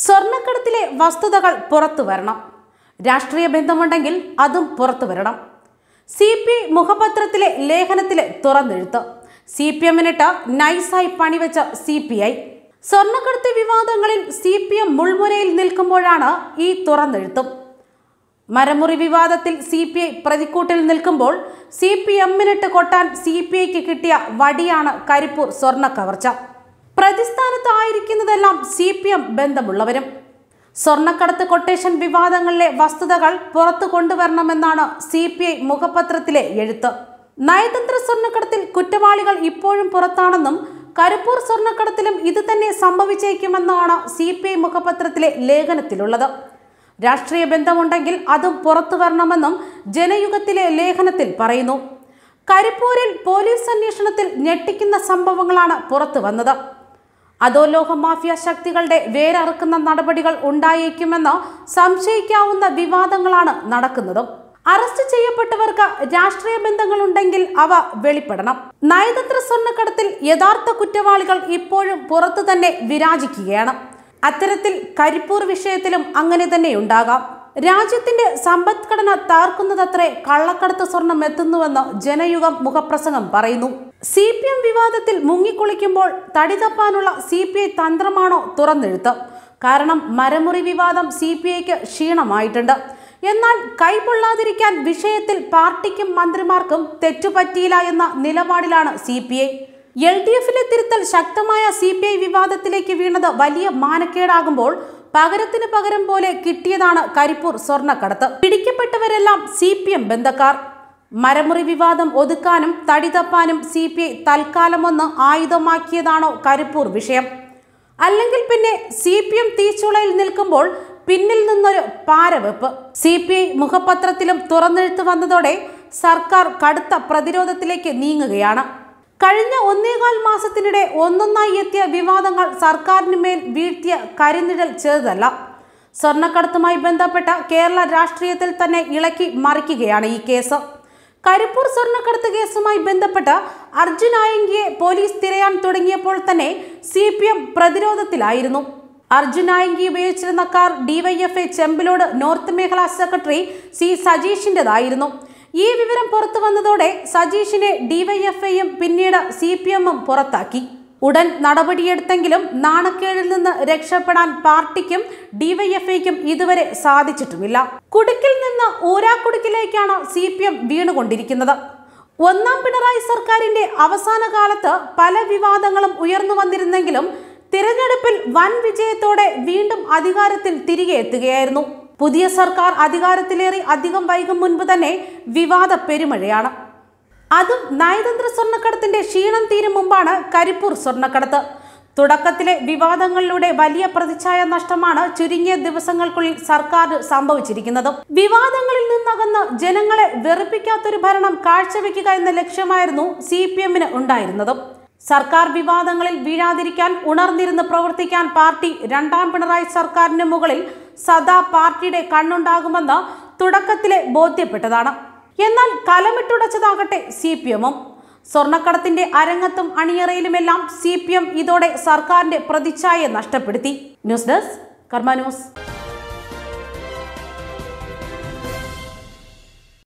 സ്വർണ്ണക്കടത്തിലെ വസ്തുതകൾ പുറത്തു വരണം. രാഷ്ട്രീയ ബന്ധമുണ്ടെങ്കിൽ അതും പുറത്തു വരണം. CPI മുഖപത്രത്തിലെ ലേഖനത്തിലെ തുറന്നെഴുത്ത്. CPMനിട്ട് നൈസായി പണിവെച്ച CPI. സ്വർണ്ണക്കടത്ത് വിവാദങ്ങളിൽ CPM മുൾമുനയിൽ നിൽക്കുമ്പോഴാണ് ഈ തുറന്നെഴുത്തും. മരമുറി വിവാദത്തിൽ CPI പ്രതിക്കൂട്ടിൽ നിൽക്കുമ്പോൾ CPMനിട്ട് കൊട്ടാൻ CPIക്ക് കിട്ടിയ വടിയാണ് കരിപ്പൂർ സ്വർണ്ണ കവർച്ച. പ്രതിസ്ഥാനത്തായിരിക്കുന്നതെല്ലാം CPM ബന്ധമുള്ളവരും. സ്വർണ്ണക്കടത്ത് കൊട്ടേഷൻ വിവാദങ്ങളിലെ വസ്തുതകൾ പുറത്തു കൊണ്ടുവരണമെന്നാണ് CPI മുഖപത്രത്തിലെ എഴുത്ത്. നയതന്ത്ര സ്വർണ്ണക്കടത്തിൽ കുറ്റവാളികൾ ഇപ്പോഴും പുറത്താണെന്നും കരിപ്പൂർ സ്വർണ്ണക്കടത്തിലും ഇത് തന്നെ സംഭവിച്ചേക്കുമെന്നാണ് CPI മുഖപത്രത്തിലെ ലേഖനത്തിലുള്ളത്. രാഷ്ട്രീയ ബന്ധമുണ്ടെങ്കിൽ അതും പുറത്തു വരണമെന്നും ജനയുഗത്തിലെ ലേഖനത്തിൽ പറയുന്നു. കരിപ്പൂരിൽ പോലീസ് അന്വേഷണത്തിൽ ഞെട്ടിക്കുന്ന സംഭവങ്ങളാണ് പുറത്തു വന്നത്. അധോലോക മാഫിയ ശക്തികളുടെ വേരറുക്കുന്ന നടപടികൾ ഉണ്ടായേക്കുമെന്ന് സംശയിക്കാവുന്ന വിവാദങ്ങളാണ് നടക്കുന്നതും. അറസ്റ്റ് ചെയ്യപ്പെട്ടവർക്ക് രാഷ്ട്രീയ ബന്ധങ്ങളുണ്ടെങ്കിൽ അവ വെളിപ്പെടണം. നയതന്ത്ര സ്വർണ്ണക്കടത്തിൽ യഥാർത്ഥ കുറ്റവാളികൾ ഇപ്പോഴും പുറത്തു തന്നെ വിരാജിക്കുകയാണ്. അത്തരത്തിൽ കരിപ്പൂർ വിഷയത്തിലും അങ്ങനെ തന്നെയുണ്ടാകാം. രാജ്യത്തിന്റെ സമ്പദ്ഘടന തകർക്കുന്നതത്രേ കള്ളക്കടത്ത് സ്വർണം എത്തുന്നുവെന്ന് ജനയുഗം മുഖപ്രസംഗം പറയുന്നു. CPM വിവാദത്തിൽ മുങ്ങിക്കുളിക്കുമ്പോൾ തടി തപ്പാനുള്ള CPI തന്ത്രമാണോ തുറന്നെഴുത്ത്? കാരണം മരമുറി വിവാദം CPIക്ക് ക്ഷീണമായിട്ടുണ്ട്. എന്നാൽ കൈപൊള്ളാതിരിക്കാൻ വിഷയത്തിൽ പാർട്ടിക്കും മന്ത്രിമാർക്കും തെറ്റുപറ്റിയില്ല എന്ന നിലപാടിലാണ് CPI. LDFിലെ തിരുത്തൽ ശക്തമായ CPI വിവാദത്തിലേക്ക് വീണത് വലിയ മാനക്കേടാകുമ്പോൾ പകരത്തിന് പകരം പോലെ കിട്ടിയതാണ് കരിപ്പൂർ സ്വർണ്ണക്കടത്ത്. പിടിക്കപ്പെട്ടവരെല്ലാം CPM ബന്ധക്കാർ. മരമുറി വിവാദം ഒതുക്കാനും തടി തപ്പാനും CPI തൽക്കാലമൊന്ന് ആയുധമാക്കിയതാണോ കരിപ്പൂർ വിഷയം? അല്ലെങ്കിൽ പിന്നെ CPM തീച്ചുളയിൽ നിൽക്കുമ്പോൾ പിന്നിൽ നിന്നൊരു പാരവെപ്പ്. CPI മുഖപത്രത്തിലും തുറന്നെഴുത്ത് വന്നതോടെ സർക്കാർ കടുത്ത പ്രതിരോധത്തിലേക്ക് നീങ്ങുകയാണ്. കഴിഞ്ഞ 1.25 മാസത്തിനിടെ ഒന്നൊന്നായി എത്തിയ വിവാദങ്ങൾ സർക്കാരിന് മേൽ വീഴ്ത്തിയ കരിനിഴൽ ചെറുതല്ല. സ്വർണ്ണക്കടത്തുമായി ബന്ധപ്പെട്ട കേരള രാഷ്ട്രീയത്തിൽ തന്നെ ഇളക്കി മറിക്കുകയാണ് ഈ കേസ്. കരിപ്പൂർ സ്വർണ്ണക്കടത്ത് കേസുമായി ബന്ധപ്പെട്ട് അർജുൻ ആയങ്കിയെ പോലീസ് തിരയാൻ തുടങ്ങിയപ്പോൾ തന്നെ CPM പ്രതിരോധത്തിലായിരുന്നു. അർജുൻ ആയങ്കി ഉപയോഗിച്ചിരുന്ന കാർ DYFI ചെമ്പിലോട് നോർത്ത് മേഖലാ സെക്രട്ടറി C സജീഷിൻ്റെതായിരുന്നു. ഈ വിവരം പുറത്തു വന്നതോടെ സജീഷിനെ DYFIയും പിന്നീട് CPMും പുറത്താക്കി. ഉടൻ നടപടിയെടുത്തെങ്കിലും നാണക്കേടിൽ നിന്ന് രക്ഷപ്പെടാൻ പാർട്ടിക്കും DYFIക്കും ഇതുവരെ സാധിച്ചിട്ടുമില്ല. കുടുക്കിൽ നിന്ന് ഊരാക്കുടുക്കിലേക്കാണ് CPM വീണുകൊണ്ടിരിക്കുന്നത്. ഒന്നാം പിണറായി സർക്കാരിന്റെ അവസാന കാലത്ത് പല വിവാദങ്ങളും ഉയർന്നു വന്നിരുന്നെങ്കിലും തിരഞ്ഞെടുപ്പിൽ വൻ വിജയത്തോടെ വീണ്ടും അധികാരത്തിൽ തിരികെ എത്തുകയായിരുന്നു. പുതിയ സർക്കാർ അധികാരത്തിലേറി അധികം വൈകും മുൻപ് തന്നെ വിവാദ പെരുമഴയാണ്. അതും നയതന്ത്ര സ്വർണ്ണക്കടത്തിന്റെ ക്ഷീണം തീരും മുമ്പാണ് കരിപ്പൂർ സ്വർണ്ണക്കടത്ത്. തുടക്കത്തിലെ വിവാദങ്ങളിലൂടെ വലിയ പ്രതിച്ഛായ നഷ്ടമാണ് ചുരുങ്ങിയ ദിവസങ്ങൾക്കുള്ളിൽ സർക്കാർ സംഭവിച്ചിരിക്കുന്നത്. വിവാദങ്ങളിൽ നിന്നകന്ന് ജനങ്ങളെ വെറുപ്പിക്കാത്തൊരു ഭരണം കാഴ്ചവെക്കുക എന്ന ലക്ഷ്യമായിരുന്നു CPMന് ഉണ്ടായിരുന്നതും. സർക്കാർ വിവാദങ്ങളിൽ വീഴാതിരിക്കാൻ ഉണർന്നിരുന്ന് പ്രവർത്തിക്കാൻ പാർട്ടി രണ്ടാം പിണറായി സർക്കാരിന് മുകളിൽ സദാ പാർട്ടിയുടെ കണ്ണുണ്ടാകുമെന്ന് തുടക്കത്തിലെ ബോധ്യപ്പെട്ടതാണ്. എന്നാൽ കലമിട്ടുടച്ചതാകട്ടെ CPMും. സ്വർണ്ണക്കടത്തിന്റെ അരങ്ങത്തും അണിയറയിലുമെല്ലാം CPM ഇതോടെ സർക്കാരിന്റെ പ്രതിച്ഛായ നഷ്ടപ്പെടുത്തി. News desk Karma news.